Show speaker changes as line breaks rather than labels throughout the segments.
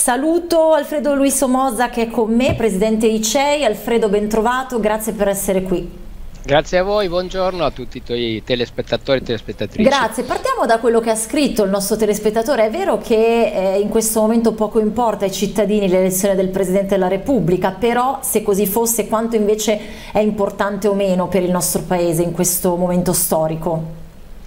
Saluto Alfredo Luis Somoza che è con me, presidente ICEI. Alfredo, ben trovato, grazie per essere qui.
Grazie a voi, buongiorno a tutti i tuoi telespettatori e telespettatrici.
Grazie, partiamo da quello che ha scritto il nostro telespettatore. È vero che in questo momento poco importa ai cittadini l'elezione del Presidente della Repubblica, però se così fosse, quanto invece è importante o meno per il nostro Paese in questo momento storico?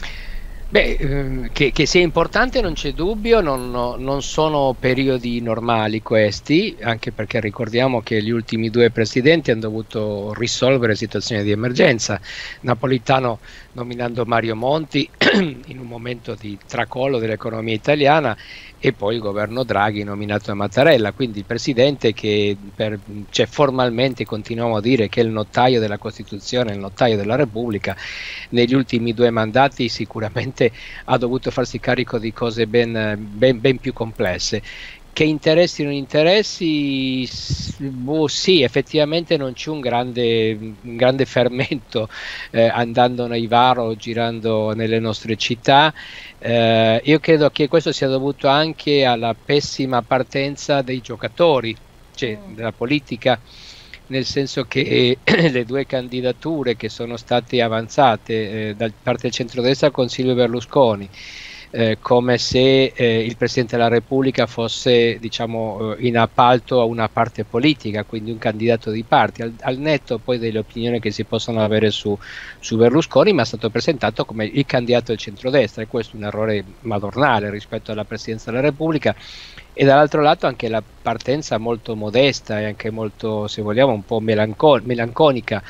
Beh, che sia importante non c'è dubbio, non sono periodi normali questi, anche perché ricordiamo che gli ultimi due presidenti hanno dovuto risolvere situazioni di emergenza. Napolitano nominando Mario Monti in un momento di tracollo dell'economia italiana e poi il governo Draghi nominato a Mattarella, quindi il presidente che formalmente continuiamo a dire che è il notaio della Costituzione, il notaio della Repubblica, negli ultimi due mandati sicuramente ha dovuto farsi carico di cose ben più complesse. Che interessi o non interessi, sì, effettivamente non c'è un grande fermento andando nei VAR o girando nelle nostre città. Io credo che questo sia dovuto anche alla pessima partenza dei giocatori, cioè della politica, nel senso che le due candidature che sono state avanzate da parte del centrodestra con Silvio Berlusconi, come se il Presidente della Repubblica fosse, diciamo, in appalto a una parte politica, quindi un candidato di parte, al netto poi delle opinioni che si possono avere su Berlusconi, ma è stato presentato come il candidato del centrodestra, e questo è un errore madornale rispetto alla Presidenza della Repubblica. E dall'altro lato anche la partenza molto modesta e anche molto, se vogliamo, un po' melanconica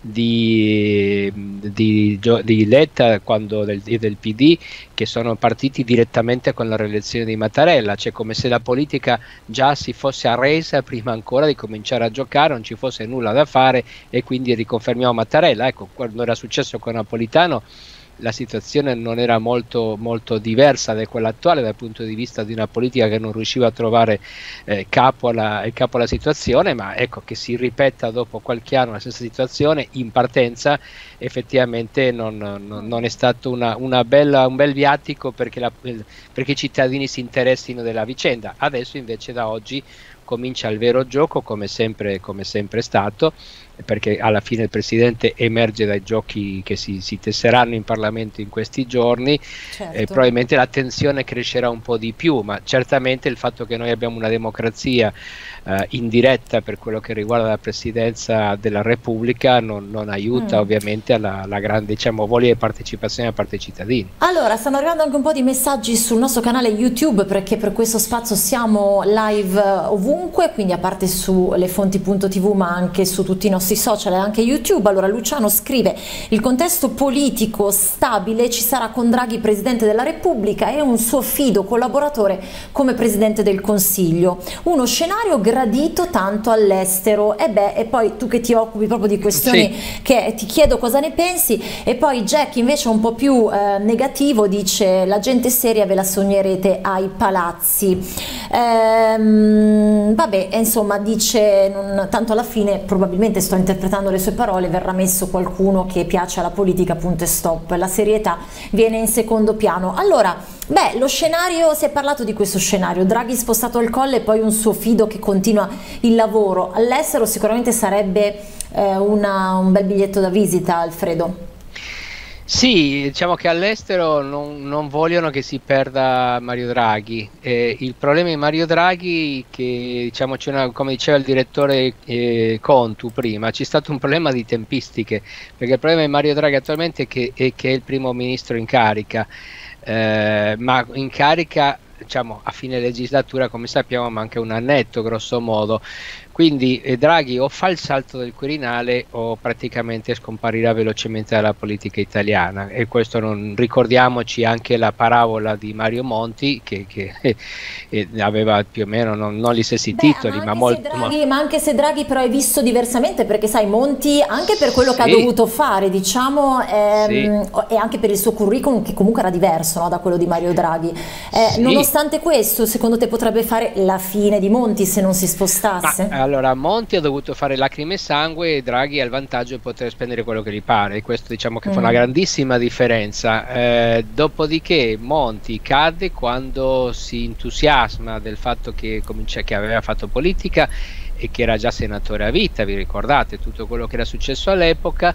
di Letta e del PD, che sono partiti direttamente con la rielezione di Mattarella, cioè come se la politica già si fosse arresa prima ancora di cominciare a giocare, non ci fosse nulla da fare e quindi riconfermiamo Mattarella. Ecco, quando era successo con Napolitano la situazione non era molto diversa da quella attuale dal punto di vista di una politica che non riusciva a trovare capo alla situazione, ma ecco, che si ripeta dopo qualche anno la stessa situazione in partenza effettivamente non è stato un bel viatico perché i cittadini si interessino della vicenda. Adesso invece da oggi comincia il vero gioco, come sempre è stato, perché alla fine il Presidente emerge dai giochi che si tesseranno in Parlamento in questi giorni.
Certo.
Probabilmente la tensione crescerà un po' di più, ma certamente il fatto che noi abbiamo una democrazia indiretta per quello che riguarda la Presidenza della Repubblica non aiuta ovviamente alla grande, diciamo, voglia di partecipazione da parte dei cittadini.
Allora, stanno arrivando anche un po' di messaggi sul nostro canale YouTube, perché per questo spazio siamo live ovunque, quindi a parte su lefonti.tv ma anche su tutti i nostri social e anche YouTube. Allora, Luciano scrive: il contesto politico stabile ci sarà con Draghi Presidente della Repubblica e un suo fido collaboratore come Presidente del Consiglio, uno scenario gradito tanto all'estero. E poi tu che ti occupi proprio di questioni, che ti chiedo cosa ne pensi. E poi Jack invece un po' più negativo dice: la gente seria ve la sognerete ai palazzi. Vabbè, insomma, dice tanto alla fine, probabilmente sto interpretando le sue parole, verrà messo qualcuno che piace alla politica, punto e stop, la serietà viene in secondo piano. Allora, beh, lo scenario, si è parlato di questo scenario, Draghi spostato al colle e poi un suo fido che continua il lavoro all'estero, sicuramente sarebbe un bel biglietto da visita, Alfredo.
Sì, diciamo che all'estero non vogliono che si perda Mario Draghi. Il problema di Mario Draghi è che, diciamo, come diceva il direttore Contu prima, c'è stato un problema di tempistiche, perché il problema di Mario Draghi attualmente è che è il primo ministro in carica, ma in carica, diciamo, a fine legislatura, come sappiamo, manca un annetto grosso modo. Quindi Draghi o fa il salto del Quirinale o praticamente scomparirà velocemente dalla politica italiana, e questo ricordiamoci anche la parabola di Mario Monti che aveva più o meno non gli stessi titoli, ma
anche se Draghi però è visto diversamente, perché sai, Monti anche per quello che ha dovuto fare, diciamo, e anche per il suo curriculum che comunque era diverso, no, da quello di Mario Draghi. Nonostante questo, secondo te potrebbe fare la fine di Monti se non si spostasse?
allora Monti ha dovuto fare lacrime e sangue e Draghi ha il vantaggio di poter spendere quello che gli pare, e questo diciamo che fa una grandissima differenza. Dopodiché Monti cade quando si entusiasma del fatto che aveva fatto politica e che era già senatore a vita, vi ricordate tutto quello che era successo all'epoca,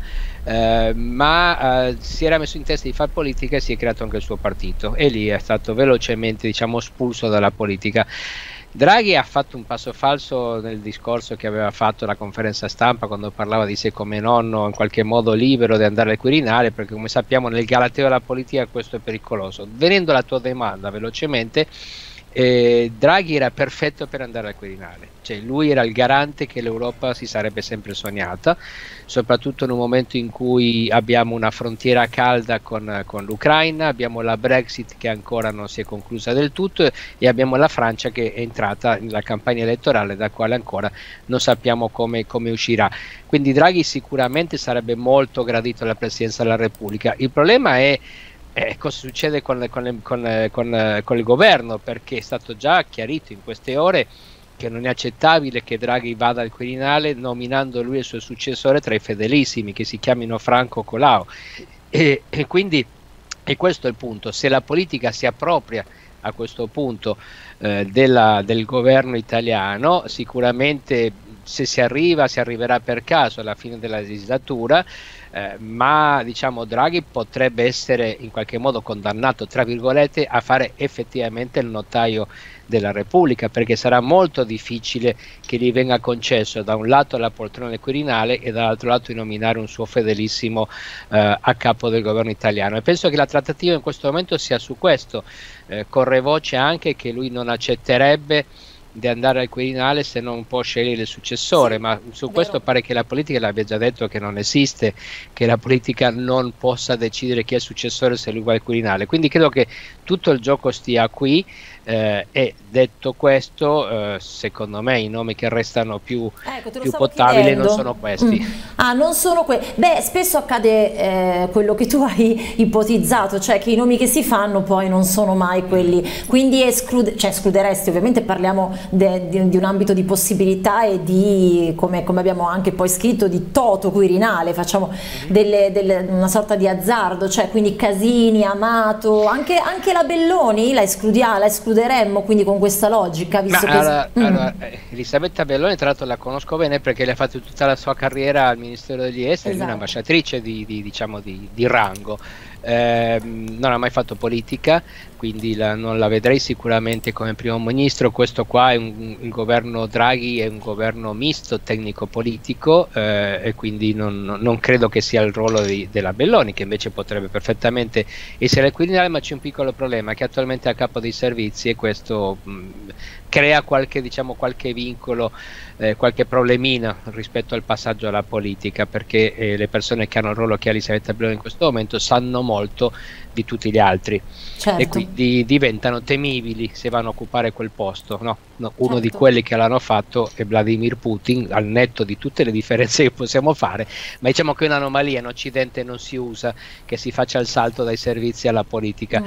ma si era messo in testa di fare politica e si è creato anche il suo partito, e lì è stato velocemente, diciamo, espulso dalla politica. Draghi ha fatto un passo falso nel discorso che aveva fatto alla conferenza stampa, quando parlava di sé come nonno in qualche modo libero di andare al Quirinale, perché come sappiamo nel galateo della politica questo è pericoloso. Venendo alla tua domanda velocemente, Draghi era perfetto per andare al Quirinale, cioè lui era il garante che l'Europa si sarebbe sempre sognata, soprattutto in un momento in cui abbiamo una frontiera calda con l'Ucraina, abbiamo la Brexit che ancora non si è conclusa del tutto e abbiamo la Francia che è entrata nella campagna elettorale da quale ancora non sappiamo come uscirà. Quindi Draghi sicuramente sarebbe molto gradito alla Presidenza della Repubblica. Il problema è cosa succede con il governo, perché è stato già chiarito in queste ore che non è accettabile che Draghi vada al Quirinale nominando lui il suo successore tra i fedelissimi, che si chiamino Franco Colau, e quindi questo è il punto. Se la politica si appropria a questo punto del governo italiano, sicuramente se si arriverà per caso alla fine della legislatura, ma diciamo Draghi potrebbe essere in qualche modo condannato, tra virgolette, a fare effettivamente il notaio della Repubblica, perché sarà molto difficile che gli venga concesso da un lato la poltrona del Quirinale e dall'altro lato di nominare un suo fedelissimo a capo del governo italiano, e penso che la trattativa in questo momento sia su questo. Corre voce anche che lui non accetterebbe di andare al Quirinale se non può scegliere il successore, sì, ma su questo pare che la politica l'abbia già detto che non esiste, che la politica non possa decidere chi è il successore se lui va al Quirinale, quindi credo che tutto il gioco stia qui, e detto questo, secondo me i nomi che restano più potabili non sono questi.
Non sono beh, spesso accade quello che tu hai ipotizzato, cioè che i nomi che si fanno poi non sono mai quelli, quindi escluderesti, ovviamente parliamo di un ambito di possibilità e di, come abbiamo anche poi scritto, di toto Quirinale, facciamo una sorta di azzardo, cioè quindi Casini, Amato, anche la Belloni la escluderemmo quindi con questa logica, visto
allora, Elisabetta Belloni tra l'altro la conosco bene perché le ha fatto tutta la sua carriera al Ministero degli Esteri, esatto. Un'ambasciatrice di rango. Non ha mai fatto politica, quindi non la vedrei sicuramente come primo ministro. Questo qua è il governo Draghi, è un governo misto tecnico-politico, e quindi non credo che sia il ruolo della Belloni, che invece potrebbe perfettamente essere al Quirinale, ma c'è un piccolo problema, che attualmente è a capo dei servizi, e questo crea qualche vincolo, qualche problemino rispetto al passaggio alla politica, perché le persone che hanno il ruolo che ha Elisabetta Belloni in questo momento sanno molto di tutti gli altri, certo. E quindi diventano temibili se vanno a occupare quel posto, no? Uno certo. Di quelli che l'hanno fatto è Vladimir Putin, al netto di tutte le differenze che possiamo fare, ma diciamo che è un'anomalia, in Occidente non si usa che si faccia il salto dai servizi alla politica.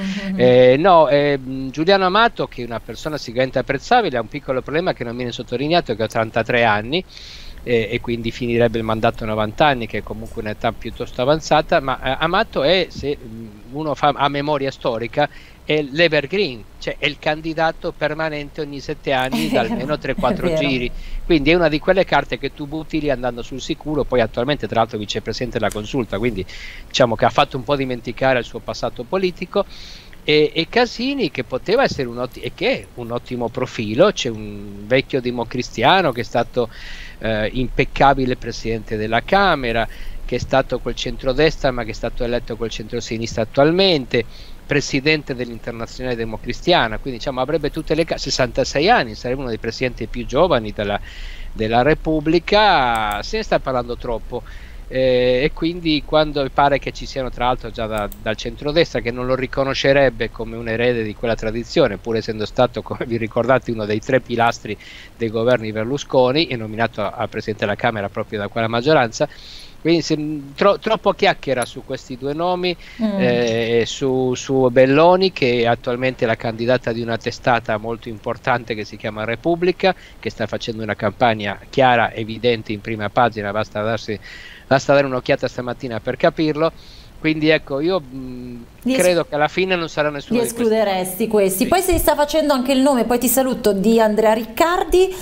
Giuliano Amato, che è una persona sicuramente apprezzabile, ha un piccolo problema che non viene sottolineato, che ha 33 anni, e quindi finirebbe il mandato a 90 anni, che è comunque un'età piuttosto avanzata, ma Amato è, se uno ha memoria storica, è l'evergreen, cioè è il candidato permanente ogni 7 anni da almeno 3-4 giri, quindi è una di quelle carte che tu butti lì andando sul sicuro. Poi attualmente tra l'altro vicepresidente della Consulta, quindi diciamo che ha fatto un po' dimenticare il suo passato politico. E Casini, che poteva essere che è un ottimo profilo, c'è un vecchio democristiano che è stato impeccabile presidente della Camera, che è stato col centrodestra ma che è stato eletto col centrosinistra attualmente, presidente dell'Internazionale Democristiana, quindi diciamo avrebbe tutte le 66 anni, sarebbe uno dei presidenti più giovani della Repubblica. Se ne sta parlando troppo, e quindi quando pare che ci siano tra l'altro già dal centrodestra, che non lo riconoscerebbe come un erede di quella tradizione, pur essendo stato, come vi ricordate, uno dei 3 pilastri dei governi Berlusconi e nominato a presidente della Camera proprio da quella maggioranza, Quindi troppo chiacchiera su questi due nomi, su Belloni, che attualmente è la candidata di una testata molto importante che si chiama Repubblica, che sta facendo una campagna chiara, evidente in prima pagina, basta dare un'occhiata stamattina per capirlo. Quindi ecco, io credo che alla fine non sarà nessuno
li escluderesti questi. Poi si sta facendo anche il nome, poi ti saluto, di Andrea Riccardi,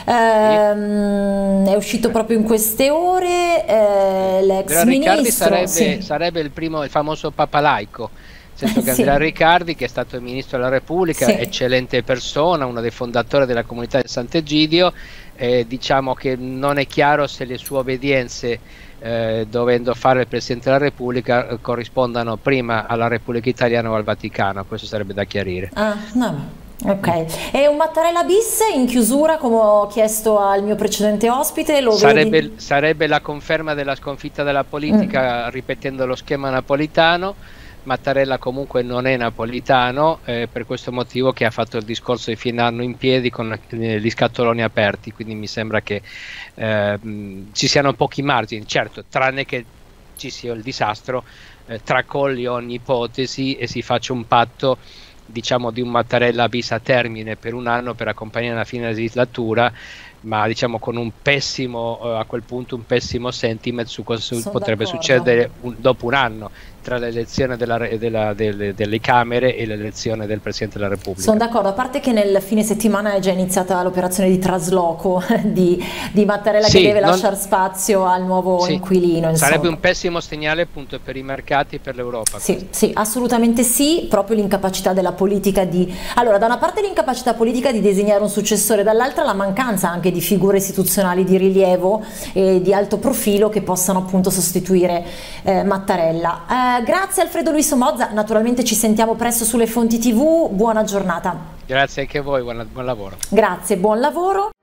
è uscito proprio in queste ore, l'ex ministro.
Sarebbe il famoso Papa laico, nel senso che Andrea Riccardi, che è stato il ministro della Repubblica, eccellente persona, uno dei fondatori della comunità di Sant'Egidio, diciamo che non è chiaro se le sue obbedienze, dovendo fare il Presidente della Repubblica, corrispondano prima alla Repubblica Italiana o al Vaticano. Questo sarebbe da chiarire.
Ok, e un Mattarella bis in chiusura, come ho chiesto al mio precedente ospite?
Sarebbe la conferma della sconfitta della politica, ripetendo lo schema napolitano. Mattarella comunque non è napolitano, per questo motivo che ha fatto il discorso di fine anno in piedi con gli scatoloni aperti, quindi mi sembra che ci siano pochi margini, certo, tranne che ci sia il disastro, tracolli ogni ipotesi e si faccia un patto, diciamo, di un Mattarella bis a termine per un anno per accompagnare la fine legislatura, ma diciamo con un pessimo, a quel punto un pessimo sentiment su cosa potrebbe succedere dopo un anno, tra l'elezione delle Camere e l'elezione del Presidente della Repubblica.
Sono d'accordo, a parte che nel fine settimana è già iniziata l'operazione di trasloco di Mattarella, che deve lasciare spazio al nuovo inquilino. Insomma.
Sarebbe un pessimo segnale appunto per i mercati e per l'Europa.
Sì, assolutamente sì, proprio l'incapacità della politica allora, da una parte l'incapacità politica di disegnare un successore, dall'altra la mancanza anche di figure istituzionali di rilievo e di alto profilo che possano appunto sostituire Mattarella. Grazie Alfredo Luis Somozza, naturalmente ci sentiamo presto sulle fonti TV, buona giornata.
Grazie anche a voi, buon lavoro.
Grazie, buon lavoro.